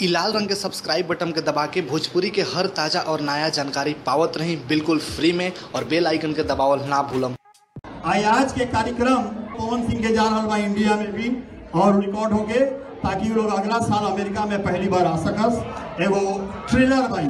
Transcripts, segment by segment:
इ लाल रंग के सब्सक्राइब बटन के दबा के भोजपुरी के हर ताजा और नया जानकारी पावत रही बिल्कुल फ्री में और बेल आइकन के दबावल ना भूलम। आज के कार्यक्रम पवन सिंह के जा रहा बा इंडिया में भी और रिकॉर्ड हो गए ताकि लोग अगला साल अमेरिका में पहली बार आ सकस। एगो ट्रेलर भाई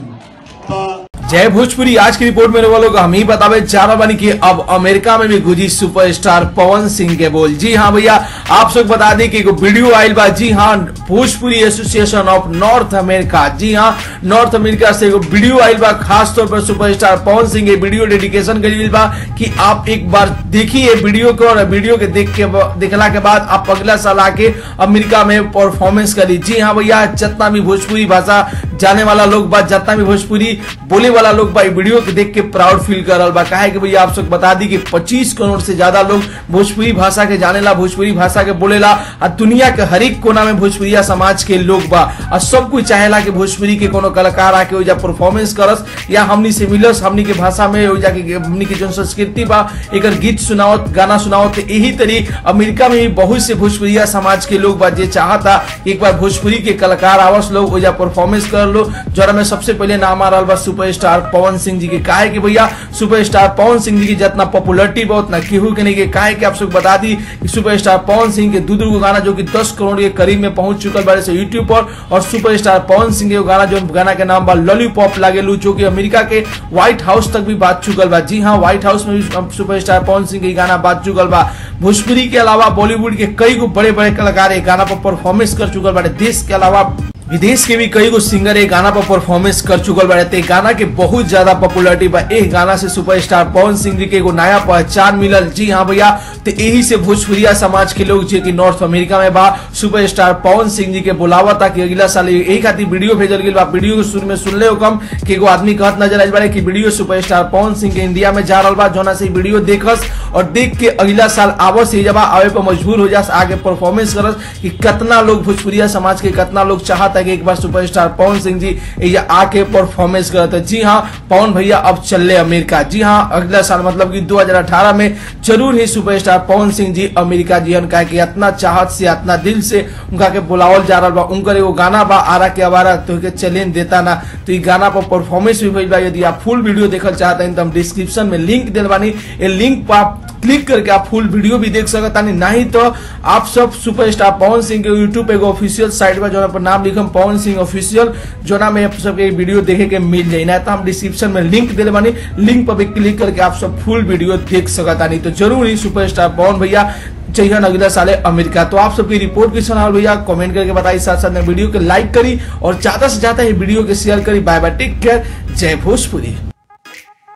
तो जय भोजपुरी। आज की रिपोर्ट में लोग हम ही बतावे जा रहा बानी कि अब अमेरिका में भी गुजी सुपरस्टार पवन सिंह के बोल। जी हाँ भैया, आप सब बता दें कि वीडियो आयल बा। जी हाँ, Bhojpuri association of North America, जी हाँ नॉर्थ अमेरिका से एगो वीडियो आयल बा। खास तौर पर सुपरस्टार पवन सिंह के वीडियो डेडिकेशन करी बा कि आप एक बार देखिए वीडियो को और वीडियो के देखला के बाद आप अगला साल आके अमेरिका में परफॉर्मेंस करी। जी हाँ भैया, जितना भी भोजपुरी भाषा जाने वाला लोग बा, जितना भी भोजपुरी बोले वाला लोग भाई वीडियो के देख के प्राउड फील कर रहा बा। काहे कि भैया आप सब बता दी कि 25 करोड़ से ज्यादा लोग भोजपुरी भाषा के जानेला, भोजपुरी भाषा के बोलेला और दुनिया के हर एक कोना में भोजपुरिया समाज के लोग बा और सब कोई चाहेला कि भोजपुरी के कोनो कलाकार आके ओजा परफॉर्मेंस करस या हमनी से मिलस, हमनी के भाषा में ओजा के हमनी की जो संस्कृति बा एकर गीत सुनावत, गाना सुनावत। यही तरी अमेरिका में भी बहुत से भोजपुरिया समाज के लोग बा जे चाहता एक बार भोजपुरी के कलाकार आवस लोग ओजा परफॉर्मेंस कर लो। जरा में सबसे पहले नाम आ रहा बा सुपरस्टार पवन सिंह जी के। काहे कि भैया सुपरस्टार पवन सिंह जी की जितना पॉपुलरिटी बहुत ना केहू के नहीं के। काहे कि आप सब बता दी कि सुपरस्टार पवन सिंह के दो गाना जो कि 10 करोड़ के करीब में पहुंच चुकल बारे से यूट्यूब पर, और सुपरस्टार पवन सिंह के गाना जो गाना के नाम बा लॉलीपॉप लागेलू जो कि अमेरिका के व्हाइट हाउस तक भी बात चुकल बा। जी हाँ, व्हाइट हाउस में भी सुपरस्टार पवन सिंह के गाना बात चुकल बा। भोजपुरी के अलावा बॉलीवुड के कई गो बड़े बड़े कलाकार गाना पर परफॉर्मेंस कर चुकल बारे। देश के अलावा विदेश के भी कई गो सिंगर एक गाना पर परफॉर्मेंस कर चुकल बारे। गाना के बहुत ज्यादा पॉपुलरिटी बा। एक गाना से सुपरस्टार पवन सिंह जी के एगो नया पहचान मिलल। जी हाँ भैया, तो यही से भोजपुरिया समाज के लोग जो कि नॉर्थ अमेरिका में बा सुपरस्टार पवन सिंह जी के बुलावा था कि अगला साल यही खातिर वीडियो भेजल गई बा। वीडियो के शुरू में सुन ले कम कि एगो आदमी कहत नजर आइल बारे कि वीडियो सुपरस्टार पवन सिंह के इंडिया में जा रहा बा, जोना से वीडियो देखस और देख के अगला साल आवस ही जब आवे पर मजबूर हो जास आगे परफॉर्मेंस करस कि कितना लोग भोजपुरिया समाज के कितना लोग चाहता कि एक बार सुपरस्टार पवन सिंह जी ये आके परफॉर्मेंस करते। जी हाँ, पवन भैया अब चले अमेरिका। जी हाँ, अगला साल मतलब कि 2018 में जरूर ही सुपरस्टार पवन सिंह जी अमेरिका जी उनका के इतना चाहत से इतना दिल से उनका के बुलावल जा रहा बा। उनकर एगो गाना बा आरा के आवारा तो के चैलेंज देता ना, तो ये गाना पर परफॉर्मेंस भी भइल बा। यदि आप फुल वीडियो देखल चाहते हैं तो हम डिस्क्रिप्शन में लिंक देल बानी, ये लिंक पर आप क्लिक करके आप फुल वीडियो भी देख सकता नहीं तो आप सब सुपरस्टार पवन सिंह के यूट्यूब पे ऑफिशियल साइट पर जो पर नाम लिखम पवन सिंह ऑफिशियल जो ना में सबके वीडियो देखे के मिल जाए ना, तो हम डिस्क्रिप्शन में लिंक दे बानी, लिंक पर भी क्लिक करके आप सब फुल वीडियो देख सकता नहीं। तो जरूर ही सुपरस्टार पवन भैया चाहिए अगला साल अमेरिका। तो आप सबकी रिपोर्ट की सुनाओ भैया, कमेंट करके बताइए, साथ साथ में वीडियो को लाइक करी और ज्यादा से ज्यादा ये वीडियो के शेयर करी। बाय बाय, टेक केयर, जय भोजपुरी।